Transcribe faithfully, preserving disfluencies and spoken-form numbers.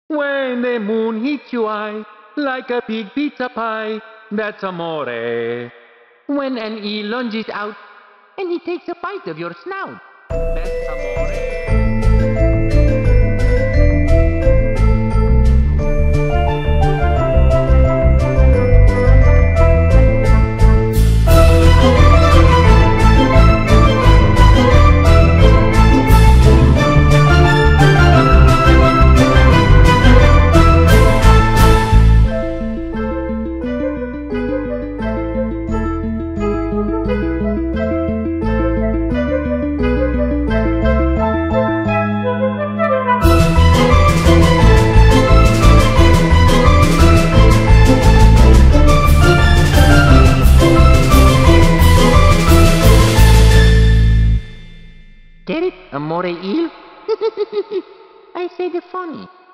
When the moon hits your eye like a big pizza pie, that's amore. When an eel lunges out and he takes a bite of your snout, that's amore. Get it? Amore eel? I said it funny.